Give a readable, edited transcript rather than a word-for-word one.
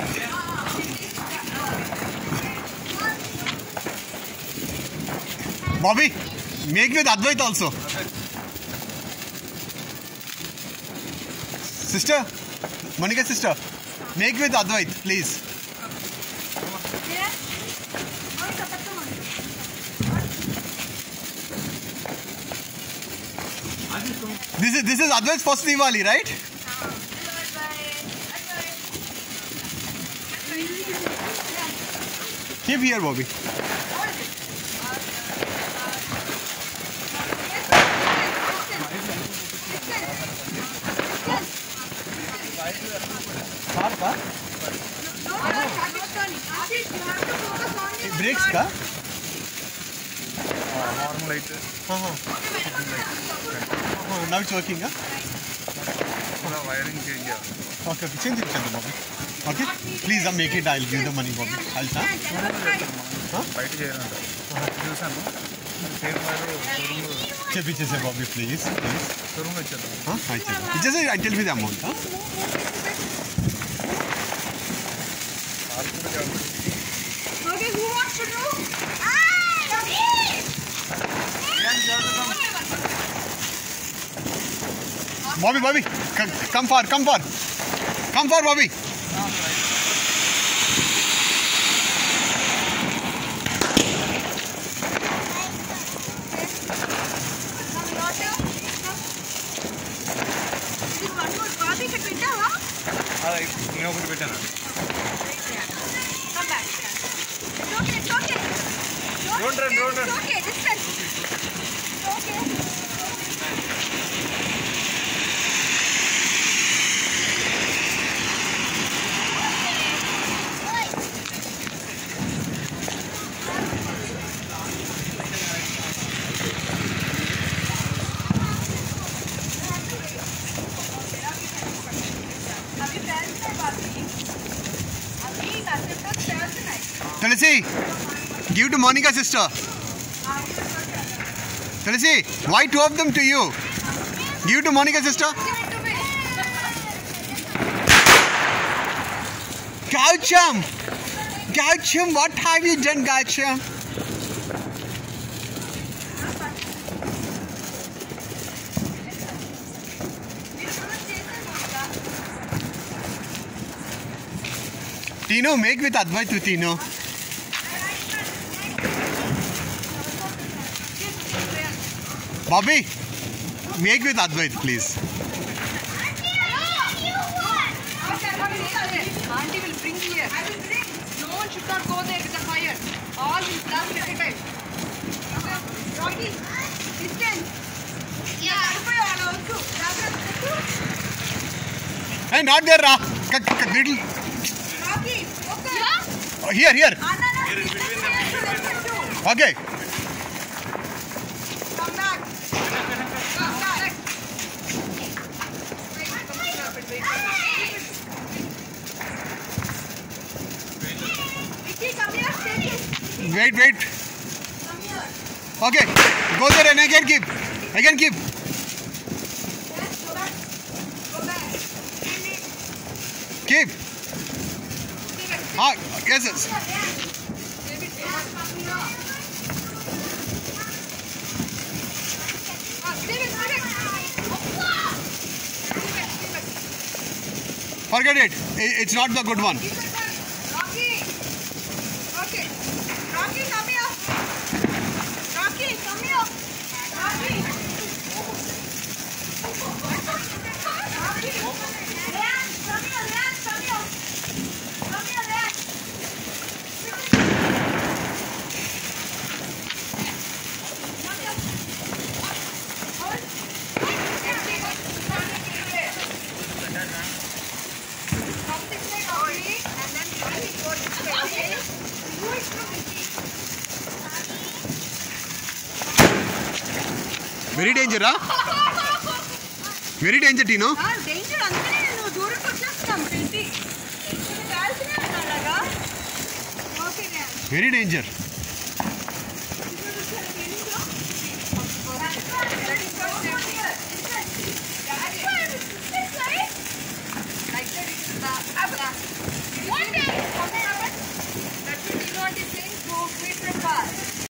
Bobby, make with Advait also. Sister, Monica sister, make with Advait, please. This is Advait's first Diwali, right? Keep here, Bobby. Brakes ka? Normal light. Now it's working, huh? Wiring change. Okay, change it, Bobby. Okay? Please make it, I'll give the money, Bobby. I'll start. Fight చేయాలంట. చూసాను. Same wire చేపించేసే Bobby, please. Showroom లో ఇచ్చారు. ఇచ్చేసే, tell me the amount. Okay, who wants to do? Bobby, come far, Bobby. నేను ఒకటి పెట్టాను. Come back. It's okay. Don't run. It's okay, distance. It's okay. Tulsi, give to Monica sister. Tulsi, why two of them to you? Give to Monica sister. Gaucham, what have you done, Gaucham? Tino, make with Advait to Tino. Bobby, make with Advait, please. Auntie will bring here. I will bring. No one should not go there with the fire. All will blast at a time. Okay. Rocky, distance. Yeah. Hey, not there, Ra. Little. Rocky, focus. Yeah. Oh, here. Here is Okay. Come back. Vicky, come here. Take it. Wait. Come here. Okay. Go there and again keep. Yes, go back. Keep. Yes. Forget it. It's not the good one. Rocky. Okay. Rocky, come here. Rocky, come here. Rocky. Lance, come here. Come here, Lance. Very dangerous, huh? Very danger, Tino. Danger అందుకనే నేను దూరంకి వచ్చేస్తాను పెట్టి కాల్సినే ఉన్నాలాగా okay Very danger. One day Quick reply.